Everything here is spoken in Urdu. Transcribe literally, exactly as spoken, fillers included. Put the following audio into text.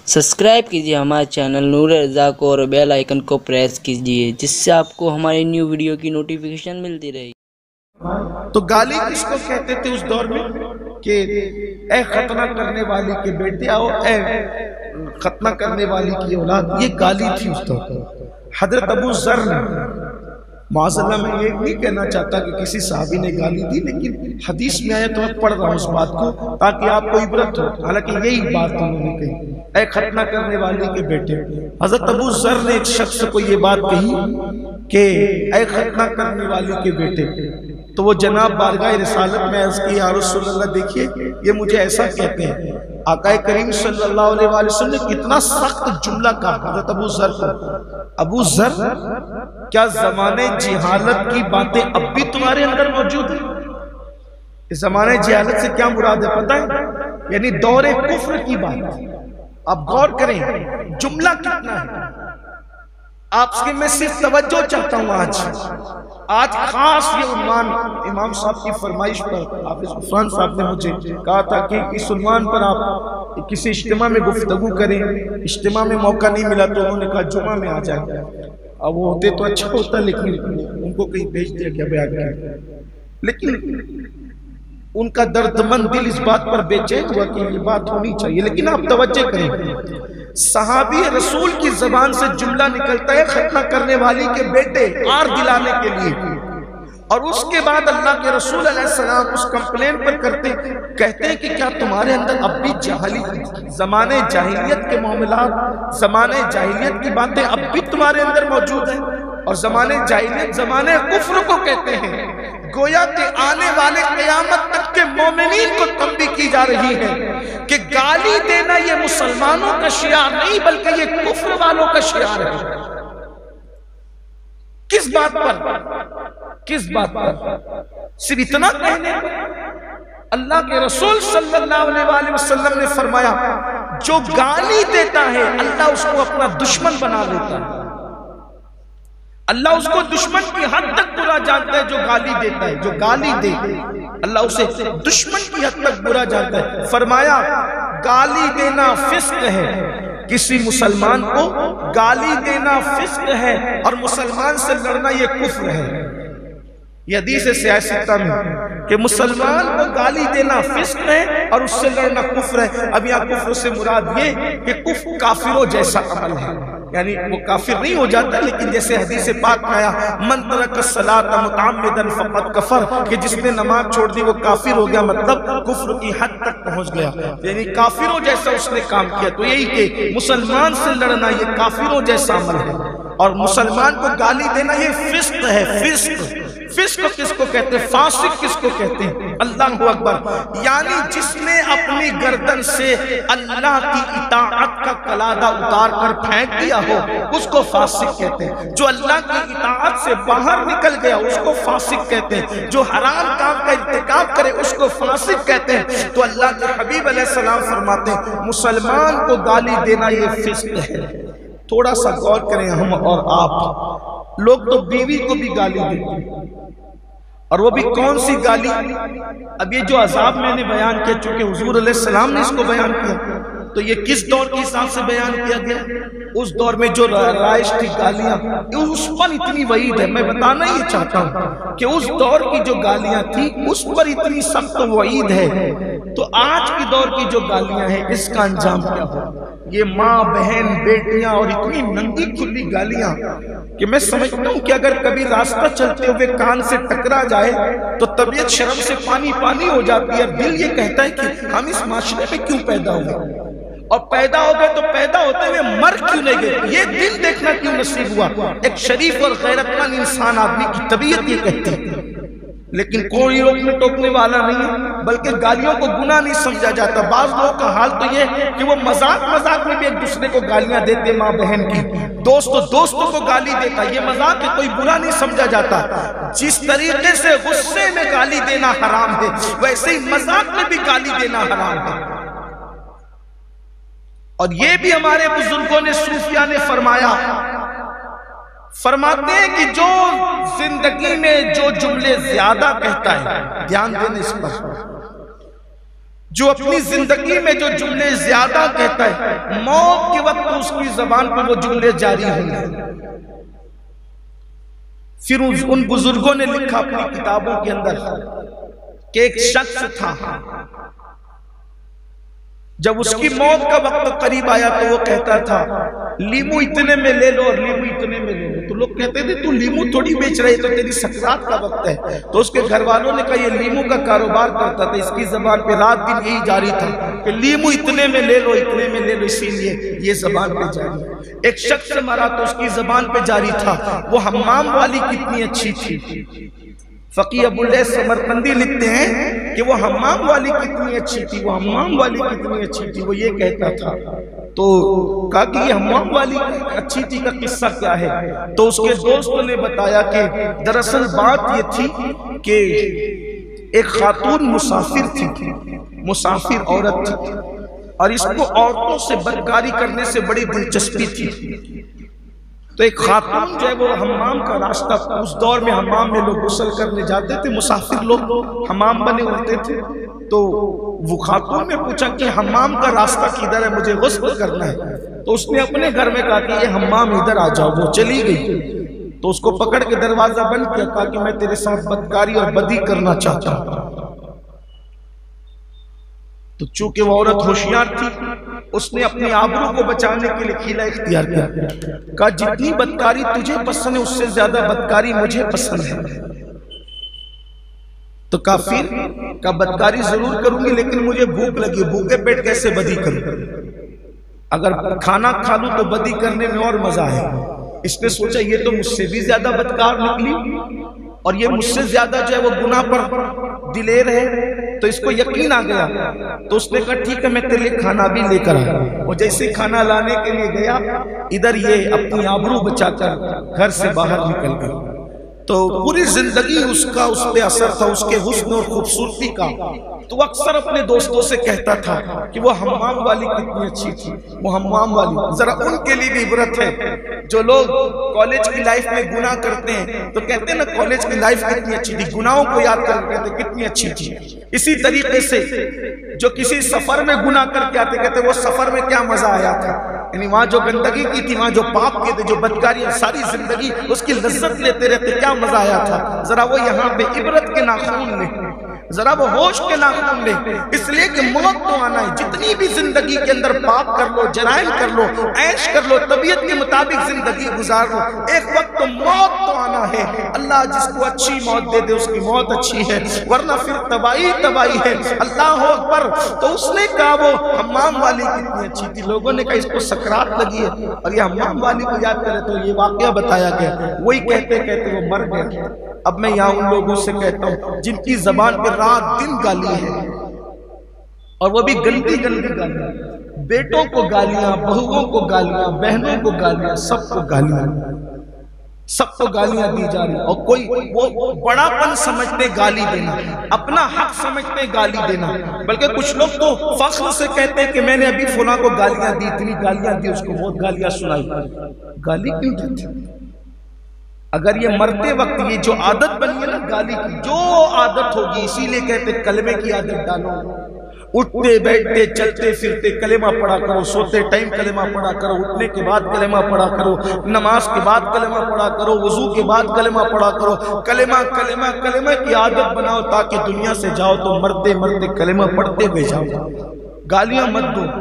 سبسکرائب کیجیے ہمارے چینل نور رضا کو اور بیل آئیکن کو پریس کیجیے جس سے آپ کو ہماری نیو ویڈیو کی نوٹیفیکیشن ملتی رہے۔ تو گالی کس کو کہتے تھے اس دور میں کہ اے ختنہ کرنے والی کے بیٹے آؤ، اے ختنہ کرنے والی کی اولاد، یہ گالی تھی اس دور میں۔ حضرت ابو ذر نے معاذ اللہ میں یہ نہیں کہنا چاہتا کہ کسی صحابی نے گالی دی، لیکن حدیث میں آیا تو میں پڑھ رہا ہوں اس بات کو تاکہ آپ کو عبرت ہو، حالانکہ یہی بات انہوں نے کہی، اے ختنہ کرنے والی کے بیٹے۔ حضرت ابو ذر نے ایک شخص کو یہ بات کہی کہ اے ختنہ کرنے والی کے بیٹے، تو وہ جناب بارگاہ رسالت میں عرض کی یا رسول اللہ دیکھیے یہ مجھے ایسا کہتے ہیں۔ آقا کریم صلی اللہ علیہ وآلہ وسلم نے کتنا سخت جملہ کہا حضرت ابو ذر کو۔ ابو ذر کیا زمانے جہالت کی باتیں اب بھی تمہارے اندر موجود ہیں؟ اس زمانے جہالت سے کیا مراد ہے پتہ ہے؟ یعنی دور کفر کی بات۔ اب غور کریں جملہ کتنا ہے۔ آپ سے میں صرف توجہ چاہتا ہوں آج آج خاص یہ عنوان امام صاحب کی فرمائش پر حافظ عثمان صاحب نے مجھے کہا تھا کہ اس عنوان پر آپ کسی اجتماع میں گفتگو کریں۔ اجتماع میں موقع نہیں ملا تو انہوں نے کہا جمعہ میں آ جائیں۔ اب وہ ہوتے تو اچھا ہوتا لیکن ان کو کہیں بھیج دیا گیا بیان کیا، لیکن ان کا درد مند دل اس بات پر بے چین ہوا کہ یہ بات ہونی چاہیے۔ لیکن آپ توجہ کریں، صحابی رسول کی زبان سے جملہ نکلتا ہے ختنہ کرنے والی کے بیٹے، آر دلانے کے لیے، اور اس کے بعد اللہ کے رسول علیہ السلام اس کمپلین پر کرتے کہتے ہیں کہ کیا تمہارے اندر اب بھی جاہلی زمانے جاہلیت کے معاملات، زمانے جاہلیت کی باتیں اب بھی تمہارے اندر موجود ہیں؟ اور زمانے جاہلیت زمانے کفر کو کہتے ہیں۔ گویا کہ آنے والے قیامت تک کے مومنین کو تنبیہ کی جا رہی ہے کہ گالی دینا یہ مسلمانوں کا شعار نہیں بلکہ یہ کفر والوں کا شعار ہے۔ کس بات پر؟ کس بات پر؟ صرف اتنا کہنے اللہ کے رسول صلی اللہ علیہ وآلہ وسلم نے فرمایا جو گالی دیتا ہے اللہ اس کو اپنا دشمن بنا لیتا ہے۔ اللہ اس کو دشمن کی حد تک برا جانتا ہے جو گالی دیتا ہے، جو گالی دے اللہ اسے دشمن کی حد تک برا جانتا ہے۔ فرمایا گالی دینا فسق ہے، کسی مسلمان کو گالی دینا فسق ہے اور مسلمان سے لڑنا یہ کفر ہے۔ یہ حدیث سیاستہ میں کہ مسلمان کو گالی دینا فسق ہے اور اس سے لڑنا کفر ہے۔ اب یہاں کفر سے مراد یہ کہ کفر کافروں جیسا عمل ہے، یعنی وہ کافر نہیں ہو جاتا لیکن جیسے حدیث پاک میں آیا من ترک الصلاۃ متعمدا فقد کفر، کہ جس نے نماز چھوڑ دی وہ کافر ہو گیا، مطلب کفر کی حد تک پہنچ گیا، یعنی کافروں جیسا اس نے کام کیا۔ تو یہی کہ مسلمان سے لڑنا یہ کافروں جیسا عمل ہے اور مسلمان کو گالی دینا یہ فسق ہے۔ فسق فسق کس کو کہتے ہیں؟ فاسق کس کو کہتے ہیں؟ اللہ اکبر، یعنی جس نے اپنی گردن سے اللہ کی اطاعت کا قلادہ اتار کر پھینک دیا ہو اس کو فاسق کہتے ہیں۔ جو اللہ کی اطاعت سے باہر نکل گیا اس کو فاسق کہتے ہیں۔ جو حرام کام کا ارتکاب کرے اس کو فاسق کہتے ہیں۔ تو اللہ کے حبیب علیہ السلام فرماتے ہیں مسلمان کو گالی دینا یہ فسق ہے۔ تھوڑا سا غور کریں ہم اور آپ، لوگ تو بیوی کو بھی گالی دیتے ہیں، اور وہ بھی کون سی گالی؟ اب یہ جو عذاب میں نے بیان کیا چونکہ حضور علیہ السلام نے اس کو بیان کیا تو یہ کس دور کے حساب سے بیان کیا گیا؟ اس دور میں جو رائج تھی گالیاں، اس پر اتنی وعید ہے۔ میں بتانا یہ چاہتا ہوں کہ اس دور کی جو گالیاں تھی اس پر اتنی سخت وعید ہے، تو آج کی دور کی جو گالیاں ہیں اس کا انجام کیا ہو؟ یہ ماں بہن بیٹیاں اور اتنی ننگی کھلی گالیاں کہ میں سمجھتا ہوں کہ اگر کبھی راستہ چلتے ہوئے کان سے ٹکرا جائے تو طبیعت شرم سے پانی پانی ہو جاتی ہے، اور دل یہ کہتا ہے کہ ہم اس معاشرے میں کیوں پیدا ہوئے، اور پیدا ہو گئے تو پیدا ہوتے ہوئے مر کیوں نہیں گئے، یہ دل دیکھنا کیوں نصیب ہوا۔ ایک شریف اور غیرت مند انسان آدمی کی طبیعت یہ کہتی ہے، لیکن کوئی روکنے ٹوکنے والا نہیں ہے، بلکہ گالیوں کو گناہ نہیں سمجھا جاتا۔ بعض لوگوں کا حال تو یہ کہ وہ مذاق مذاق میں بھی ایک دوسرے کو گالیاں دیتے، ماں بہن کی، دوست دوستوں کو گالی دیتا، یہ مذاق ہے، کوئی برا نہیں سمجھا جاتا۔ جس طریقے سے غصے میں گالی دینا حرام ہے ویسے ہی مذاق میں بھی گالی دینا حرام ہے۔ اور یہ بھی ہمارے بزرگوں نے صوفیاء نے فرمایا، فرماتے ہیں کہ جو زندگی میں جو جملے زیادہ کہتا ہے، دھیان دینا اس پر، جو اپنی زندگی میں جو جملے زیادہ کہتا ہے موت کے وقت اس کی زبان پر وہ جملے جاری ہوں گے۔ پھر ان بزرگوں نے لکھا اپنی کتابوں کے اندر کہ ایک شخص تھا، جب اس کی موت کا وقت قریب آیا تو وہ کہتا تھا لیمو اتنے میں لے لو اور لیمو اتنے میں لے لو۔ تو لوگ کہتے تھے تو لیمو تھوڑی بیچ رہے تو تیری سکرات کا وقت ہے۔ تو اس کے گھر والوں نے کہا یہ لیمو کا کاروبار کرتا تھا، اس کی زبان پہ رات دن یہی جاری تھا کہ لیمو اتنے میں لے لو اتنے میں لے لو، اسی لیے یہ زبان پہ جاری ہے۔ ایک شخص مرا تو اس کی زبان پہ جاری تھا وہ حمام والی کتنی اچھی تھی۔ فقیہ ابو اللیث سمرقندی لکھتے ہیں کہ وہ حمام والی کتنی اچھی تھی، وہ حمام والی کتنی اچھی تھی، وہ یہ کہتا تھا۔ تو کہا کہ یہ حمام والی اچھی تھی کا قصہ کیا ہے؟ تو اس کے دوستوں نے بتایا کہ دراصل بات یہ تھی کہ ایک خاتون مسافر تھی، مسافر عورت تھی، اور اس کو عورتوں سے بدکاری کرنے سے بڑی دلچسپی تھی۔ تو ایک خاتون جو ہے وہ حمام کا راستہ، اس دور میں حمام میں لوگ غسل کرنے جاتے تھے، مسافر لوگ حمام بنے ہوتے تھے، تو وہ خاتون نے پوچھا کہ حمام کا راستہ کدھر ہے، مجھے غسل کرنا ہے۔ تو اس نے اپنے گھر میں کہا کہ یہ حمام ادھر آ جاؤ، وہ چلی گئی۔ تو اس کو پکڑ کے دروازہ بند کیا، کہا کہ میں تیرے ساتھ بدکاری اور بدی کرنا چاہتا ہوں۔ تو چونکہ وہ عورت ہوشیار تھی، اس نے اپنی آبرو کو بچانے کے لیے حیلہ اختیار کیا، کہا جتنی بدکاری تجھے پسند ہے اس سے زیادہ بدکاری مجھے پسند ہے۔ تو کافر کا بدکاری ضرور کروں گی لیکن مجھے بھوک لگی، بھوکے پیٹ کیسے بدی کروں؟ اگر کھانا کھا لوں تو بدی کرنے میں اور مزہ ہے۔ اس نے سوچا یہ تو مجھ سے بھی زیادہ بدکار نکلی اور یہ مجھ سے زیادہ جو ہے وہ گناہ پر دلیر ہے، تو اس کو یقین آ گیا۔ تو اس نے کہا ٹھیک ہے میں تیرے لیے کھانا بھی لے کر آیا۔ وہ جیسے کھانا لانے کے لیے گیا، ادھر یہ اپنی آبرو بچا کر گھر سے باہر نکل گئی۔ تو پوری زندگی اس کا اس پہ اثر تھا، اس کے حسن اور خوبصورتی کا۔ تو وہ اکثر اپنے دوستوں سے کہتا تھا کہ وہ حمام والی کتنی اچھی تھی، وہ حمام والی۔ ذرا ان کے لیے بھی عبرت ہے جو لوگ کالج کی لائف میں گناہ کرتے ہیں تو کہتے ہیں نا کالج کی لائف کتنی اچھی تھی، گناہوں کو یاد کر کے کہتے کتنی اچھی تھی۔ اسی طریقے سے جو کسی سفر میں گناہ کر کے آتے کہتے وہ سفر میں کیا مزہ آیا تھا، یعنی وہاں جو گندگی کی تھی، وہاں جو پاپ کے تھے، جو بدکاری، ساری زندگی اس کی لذت لیتے رہتے، کیا مزہ آیا تھا۔ ذرا وہ یہاں پہ عبرت کے ناخون لے، ذرا وہ ہوش کے ناخون لے، اس لیے کہ موت تو آنا ہے۔ جتنی بھی زندگی کے اندر پاپ کر لو، جرائم کر لو، عیش کر لو، طبیعت کے مطابق زندگی گزار لو، ایک وقت تو موت تو آنا ہے۔ اللہ جس کو اچھی موت دے دے اس کی موت اچھی ہے، ورنہ پھر تباہی تباہی ہے۔ اللہ اکبر۔ تو اس نے کہا وہ حمام والی کتنی اچھی تھی، لوگوں نے کہا اس کو سکرات لگی ہے، اور یہ حمام والی کو یاد کرے تو یہ واقعہ بتایا گیا، وہی کہتے کہتے وہ مر گیا۔ اب میں یہاں ان لوگوں سے کہتا ہوں جن کی زبان پہ رات دن گالی ہے، اور وہ بھی گندی گندی گالیاں، بیٹوں کو گالیاں، بہووں کو گالیاں، بہنوں کو گالیاں، سب کو گالیاں، سب کو گالیاں دی جا رہی، اور کوئی وہ بڑا پن سمجھتے گالی دینا، اپنا حق سمجھتے گالی دینا، بلکہ کچھ لوگ تو فخر سے کہتے ہیں کہ میں نے ابھی فلاں کو گالیاں دی، اتنی گالیاں دی، اس کو بہت گالیاں سنائی۔ گالی کیوں دیتے؟ اگر یہ مرتے وقت یہ جو عادت بنی ہے نا گالی کی، جو عادت ہوگی، اسی لیے کہتے کلمے کی عادت ڈالو، اٹھتے بیٹھتے چلتے پھرتے کلمہ پڑھا کرو، سوتے ٹائم کلمہ پڑھا کرو، اٹھنے کے بعد کلمہ پڑھا کرو، نماز کے بعد کلمہ پڑھا کرو، وضو کے بعد کلمہ پڑھا کرو، کلمہ کلمہ کلمہ کی عادت بناؤ تاکہ دنیا سے جاؤ تو مرتے مرتے کلمہ پڑھتے ہوئے جاؤ۔ گالیاں مت دو،